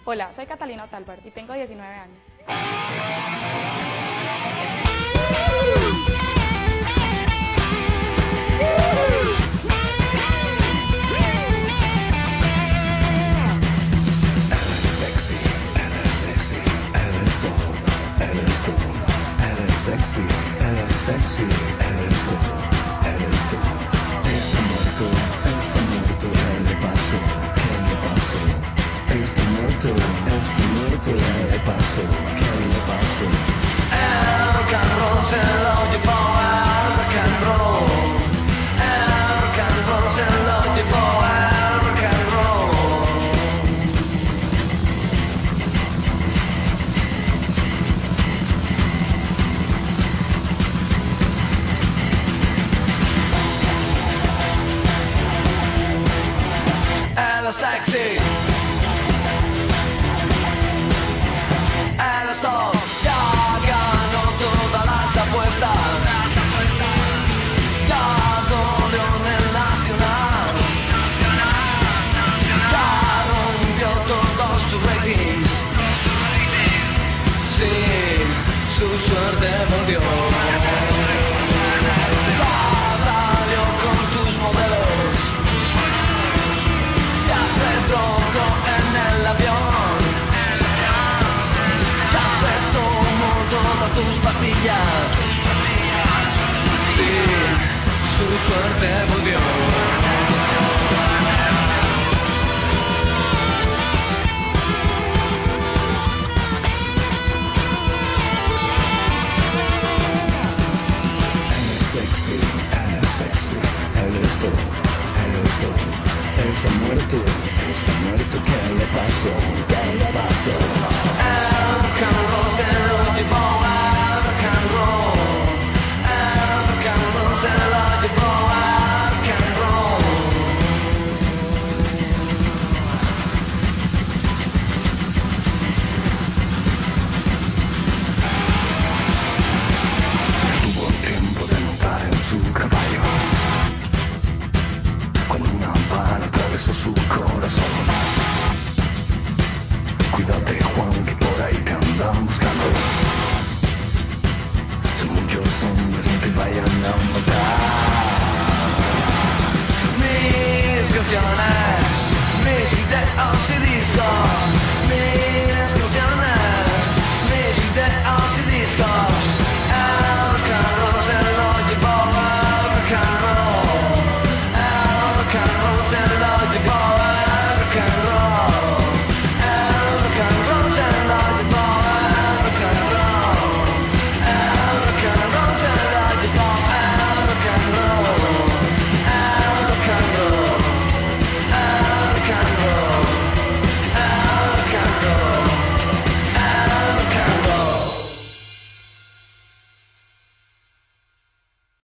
Hola, soy Catalina Otálvar y tengo 19 años. Sexy, ella es sexy, ella es todo, ella es todo. Está muerto, ¿qué le pasó? ¿Qué le pasó? Está muerto, ¿qué le pasó? ¿Qué le pasó? El rock and roll se lo llevó al rock and roll. El rock and roll se lo llevó al rock and roll. Ella es sexy, ella es top, ya ganó todas las apuestas, ya goleó en el Nacional, ya rompió todos tus ratings, sí, su suerte volvió. Ya salió con tus modelos, se drogó en el avión, ya se tomó todas tus pastillas, sí, su suerte volvió. Él es sexy, él es todo, él es todo. Está muerto, ¿qué le pasó?